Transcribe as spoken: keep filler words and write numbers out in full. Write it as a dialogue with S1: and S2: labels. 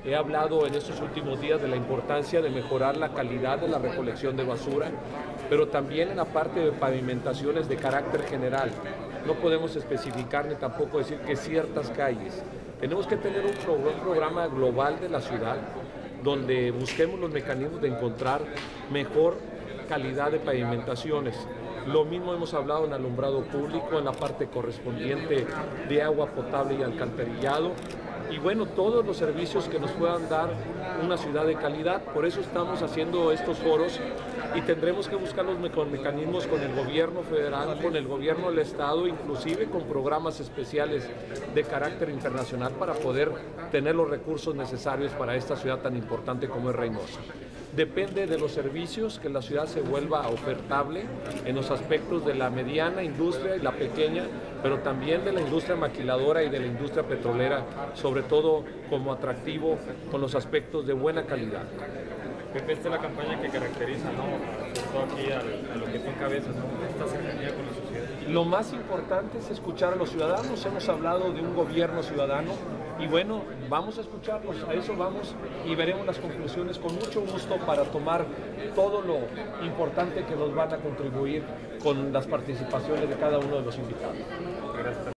S1: He hablado en estos últimos días de la importancia de mejorar la calidad de la recolección de basura, pero también en la parte de pavimentaciones de carácter general. No podemos especificar ni tampoco decir que ciertas calles. Tenemos que tener un, pro un programa global de la ciudad donde busquemos los mecanismos de encontrar mejor calidad de pavimentaciones. Lo mismo hemos hablado en alumbrado público, en la parte correspondiente de agua potable y alcantarillado. Y bueno, todos los servicios que nos puedan dar una ciudad de calidad. Por eso estamos haciendo estos foros y tendremos que buscar los mecanismos con el gobierno federal, con el gobierno del estado, inclusive con programas especiales de carácter internacional para poder tener los recursos necesarios para esta ciudad tan importante como es Reynosa. Depende de los servicios, que la ciudad se vuelva ofertable en los aspectos de la mediana industria y la pequeña, pero también de la industria maquiladora y de la industria petrolera, sobre todo como atractivo con los aspectos de buena calidad.
S2: Pepe, esta es la campaña que caracteriza, ¿no? Sobre todo aquí a, a lo que tú encabezas, ¿no? Esta cercanía con la sociedad.
S1: Lo más importante es escuchar a los ciudadanos. Hemos hablado de un gobierno ciudadano y bueno, vamos a escucharlos, a eso vamos y veremos las conclusiones con mucho gusto para tomar todo lo importante que nos van a contribuir con las participaciones de cada uno de los invitados.
S2: Gracias.